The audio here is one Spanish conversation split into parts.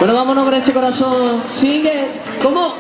Bueno, vámonos con ese corazón. Sigue. ¿Cómo?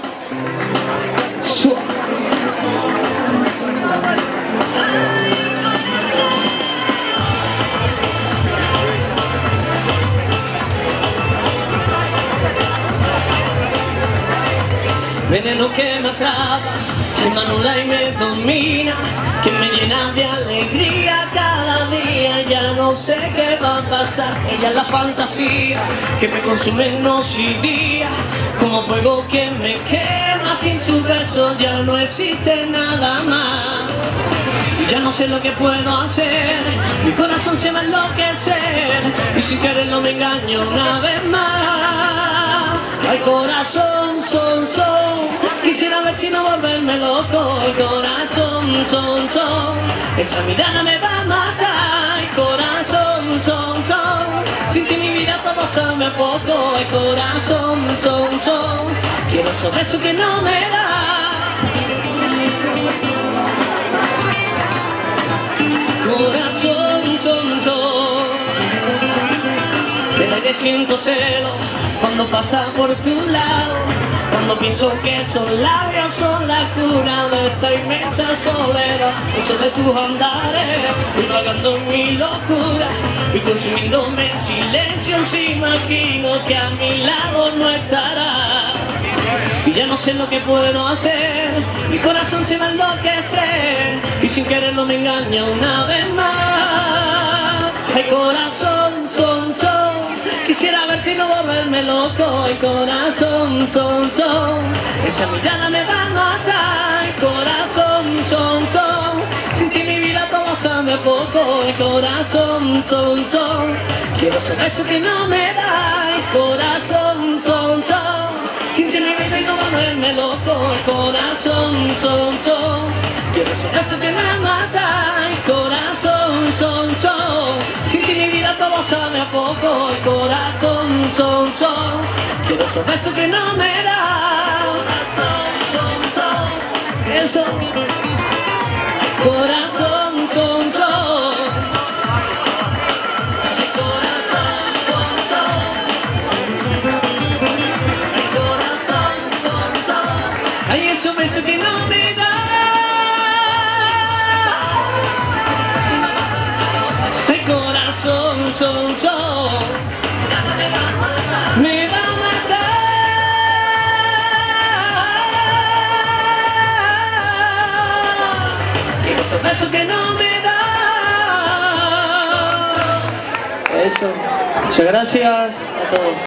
Veneno que me atrapa, que me anula y me domina, que me llena de alegría cada día. Ya no sé qué va a pasar. Ella es la fantasía que me consume noche y día, como fuego que me quema. Sin su beso ya no existe nada más. Y ya no sé lo que puedo hacer, mi corazón se va a enloquecer, y sin quererlo me engaño una vez más. Ay, corazón, quisiera verte y no volverme loco. Ay, corazón, esa mirada me va a matar. Ay, corazón, sin ti mi vida todo sabe a poco. Ay, corazón, quiero esos besos que no me da. Corazón, del aire siento celo cuando pasa por tu lado, cuando pienso que esos labios son la cura de esta inmensa soledad. Uso de tus andares, voy vagando en mi locura y consumiéndome en silencio. Si imagino que a mi lado no estará, y ya no sé lo que puedo hacer, mi corazón se va a enloquecer, y sin quererlo me engaña una vez más. Ay, corazón, quisiera verte y no volverme loco. Ay, corazón, esa mirada me va a matar. Ay, corazón, sin ti mi vida todo sabe a poco. Ay, corazón, quiero ese beso que no me da. Ay, corazón, sin ti mi vida y no volverme loco. Ay, corazón, quiero ese beso que me mata. Ay, corazón, sin ti mi vida todo sabe a poco. Ay, corazón, quiero ese beso que no me da. Eso. Corazón, ay, esos besos que no me da. Ay, corazón, me va a matar. Quiero esos besos que no me da. Eso. Muchas gracias a todos.